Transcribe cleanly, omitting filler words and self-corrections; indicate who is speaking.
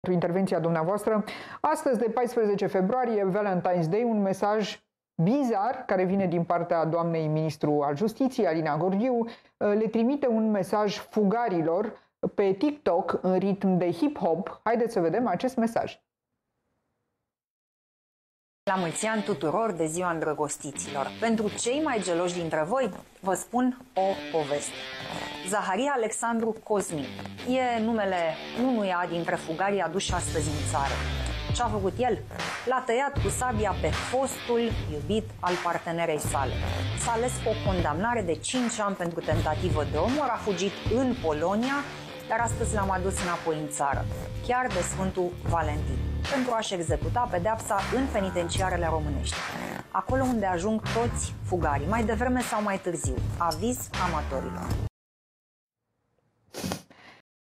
Speaker 1: Intervenția dumneavoastră. Astăzi, de 14 februarie, Valentine's Day, un mesaj bizar care vine din partea doamnei ministru al Justiției, Alina Gorghiu, le trimite un mesaj fugarilor pe TikTok în ritm de hip-hop. Haideți să vedem acest mesaj.
Speaker 2: La mulți ani tuturor de ziua îndrăgostiților. Pentru cei mai geloși dintre voi, vă spun o poveste. Zaharia Alexandru Cosmin e numele unuia dintre fugarii aduși astăzi în țară. Ce-a făcut el? L-a tăiat cu sabia pe fostul iubit al partenerei sale. S-a ales o condamnare de 5 ani pentru tentativă de omor, a fugit în Polonia, dar astăzi l-am adus înapoi în țară, chiar de Sfântul Valentin, pentru a-și executa pedeapsa în penitenciarele românești, acolo unde ajung toți fugarii, mai devreme sau mai târziu. Aviz amatorilor.